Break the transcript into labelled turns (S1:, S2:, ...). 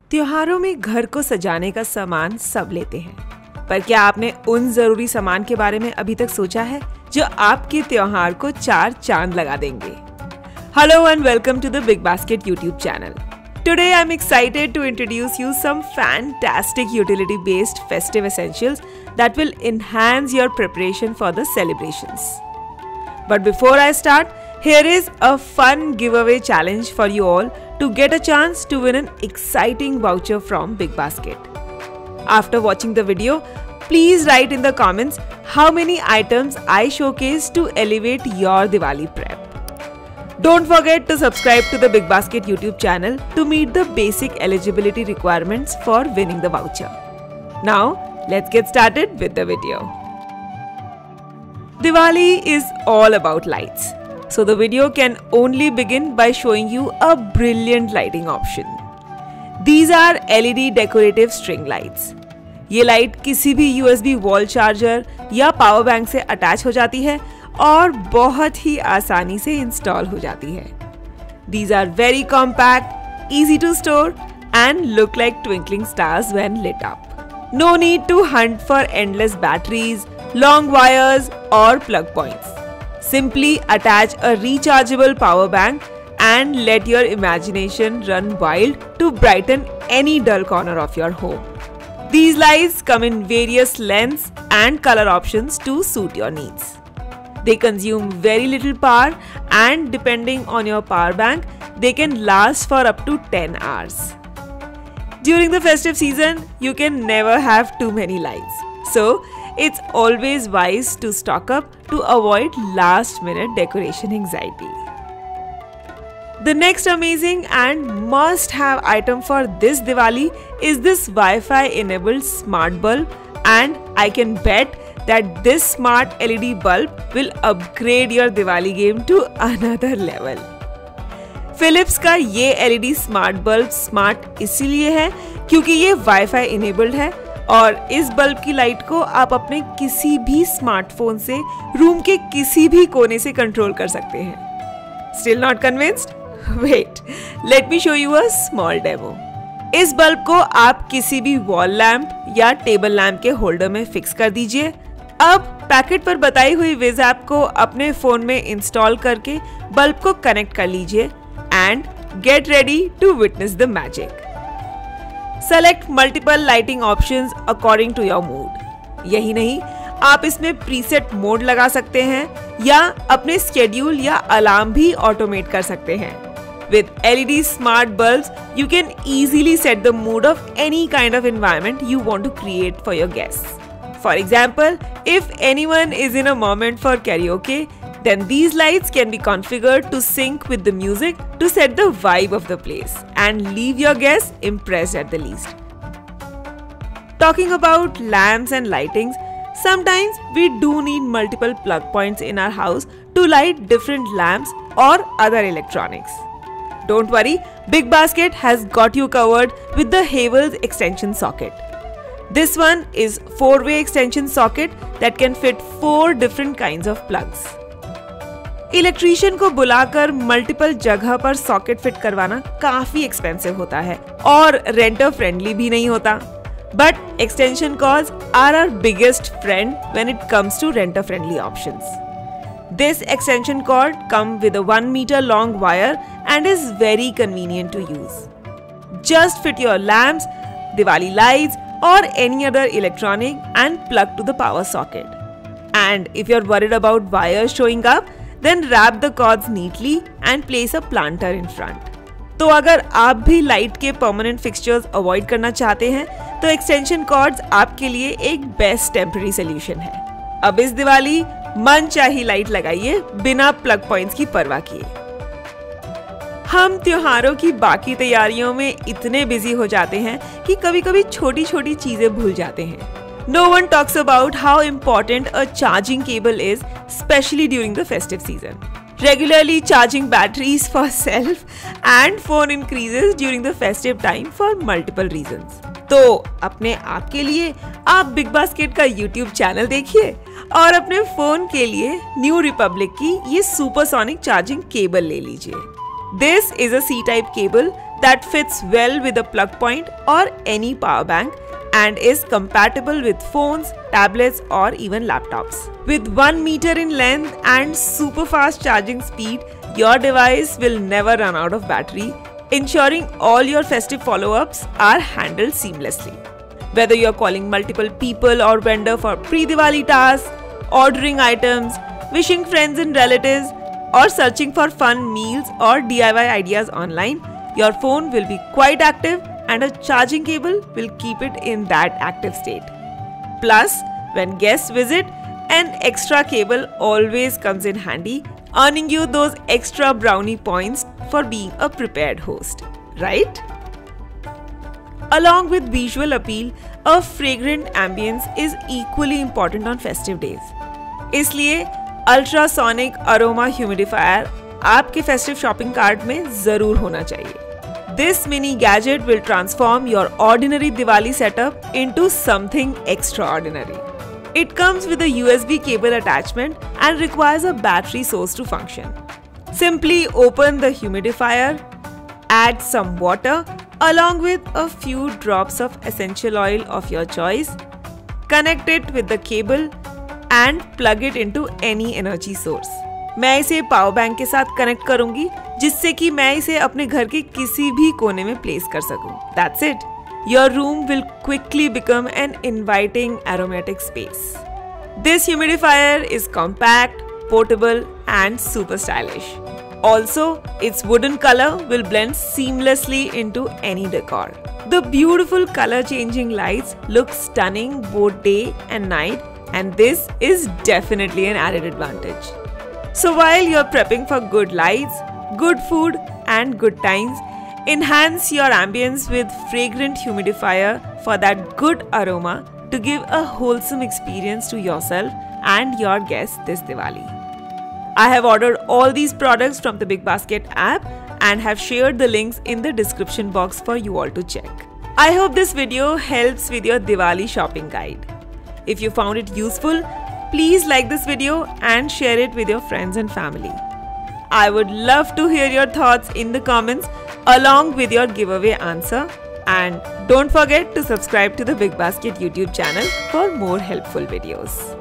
S1: त्योहारों में घर को सजाने का सामान सब लेते हैं, पर क्या आपने उन जरूरी सामान के बारे में अभी तक सोचा है जो आपके त्योहार को 4 चांद लगा देंगे? Hello and welcome to the Big Basket YouTube channel. Today I'm excited to introduce you some fantastic utility-based festive essentials that will enhance your preparation for the celebrations. But before I start, here is a fun giveaway challenge for you all to get a chance to win an exciting voucher from Big Basket. After watching the video, please write in the comments how many items I showcase to elevate your Diwali prep. Don't forget to subscribe to the Big Basket YouTube channel to meet the basic eligibility requirements for winning the voucher. Now, let's get started with the video. Diwali is all about lights, so the video can only begin by showing you a brilliant lighting option. These are LED decorative string lights. ये light किसी भी USB wall charger या power bank से attach हो जाती है और बहुत ही आसानी से इंस्टॉल हो जाती है. These are very compact, easy to store and look like twinkling stars when lit up. No need to hunt for endless batteries, long wires or plug points. Simply attach a rechargeable power bank and let your imagination run wild to brighten any dull corner of your home. These lights come in various lengths and color options to suit your needs. They consume very little power and depending on your power bank, they can last for up to 10 hours. During the festive season, you can never have too many lights. So, it's always wise to stock up to avoid last-minute decoration anxiety. The next amazing and must-have item for this Diwali is this Wi-Fi enabled smart bulb, and I can bet that this smart LED bulb will upgrade your Diwali game to another level. Philips का ये LED smart bulb smart इसीलिए है क्योंकि ये Wi-Fi enabled है और इस bulb की लाइट को आप अपने किसी भी स्मार्टफोन से रूम के किसी भी कोने से कंट्रोल कर सकते हैं. Still not convinced? Wait, let me show you a small demo. इस बल्ब को आप किसी भी वॉल लैंप या टेबल लैंप के होल्डर में फिक्स कर दीजिए. अब पैकेट पर बताई हुई विज ऐप को अपने फोन में इंस्टॉल करके बल्ब को कनेक्ट कर लीजिए and get ready to witness the magic. Select multiple lighting options according to your mood. यही नहीं, आप इसमें प्रीसेट मोड लगा सकते हैं या अपने शेड्यूल या अलार्म भी ऑटोमेट कर सकते हैं. With LED smart bulbs, you can easily set the mood of any kind of environment you want to create for your guests. For example, if anyone is in a moment for karaoke, then these lights can be configured to sync with the music to set the vibe of the place and leave your guests impressed at the least. Talking about lamps and lightings, sometimes we do need multiple plug points in our house to light different lamps or other electronics. Don't worry, Big Basket has got you covered with the Havells extension socket. This one is 4-way extension socket that can fit 4 different kinds of plugs. Electrician को बुलाकर multiple जगह पर socket fit करवाना काफी expensive होता है और रेंटर friendly भी नहीं होता. But extension cords are our biggest friend when it comes to renter friendly options. This extension cord comes with a 1 meter long wire and is very convenient to use. Just fit your lamps, Diwali lights or any other electronic and plug to the power socket. And if you're worried about wires showing up, then wrap the cords neatly and place a planter in front. तो अगर आप भी light के permanent fixtures avoid करना चाहते हैं तो extension chords आपके लिए एक बेस्ट टेम्पररी सोल्यूशन है. अब इस दिवाली मन चाही लाइट लगाइए बिना प्लग पॉइंट्स की परवाह किए. हम त्योहारों की बाकी तैयारियों में इतने बिजी हो जाते हैं कि कभी-कभी छोटी-छोटी चीजें भूल जाते हैं. No one talks about how important a charging cable is, especially during the festive season. Regularly charging batteries for self and phone increases during the festive time for multiple reasons. तो अपने आप के लिए आप बिग बास्केट का YouTube channel देखिए और अपने फोन के लिए न्यू रिपब्लिक की ये सुपरसोनिक चार्जिंग केबल ले लीजिए. This is a C-type cable that fits well with a plug point or any power bank and is compatible with phones, tablets or even laptops. With 1 meter in length and super fast charging speed, your device will never run out of battery, ensuring all your festive follow-ups are handled seamlessly. Whether you're calling multiple people or vendor for pre-Diwali tasks, ordering items, wishing friends and relatives, or searching for fun meals or DIY ideas online, your phone will be quite active and a charging cable will keep it in that active state. Plus, when guests visit, an extra cable always comes in handy, earning you those extra brownie points for being a prepared host, right? Along with visual appeal, a fragrant ambience is equally important on festive days. इसलिए ultrasonic aroma humidifier आपके festive shopping cart में जरूर होना चाहिए. This mini gadget will transform your ordinary Diwali setup into something extraordinary. It comes with a USB cable attachment and requires a battery source to function. Simply open the humidifier, add some water along with a few drops of essential oil of your choice, connect it with the cable and plug it into any energy source. मैं इसे power bank के साथ connect करूंगी जिससे कि मैं इसे अपने घर के किसी भी कोने में प्लेस कर सकूं. That's it. Your room will quickly become an inviting aromatic space. This humidifier is compact, portable and super stylish. Also, its wooden color will blend seamlessly into any decor. The beautiful color changing lights look stunning both day and night, and this is definitely an added advantage. So while you're prepping for good lights, good food and good times, enhance your ambience with fragrant humidifier for that good aroma to give a wholesome experience to yourself and your guests this Diwali. I have ordered all these products from the BigBasket app and have shared the links in the description box for you all to check. I hope this video helps with your Diwali shopping guide. If you found it useful, please like this video and share it with your friends and family. I would love to hear your thoughts in the comments along with your giveaway answer, and don't forget to subscribe to the BigBasket YouTube channel for more helpful videos.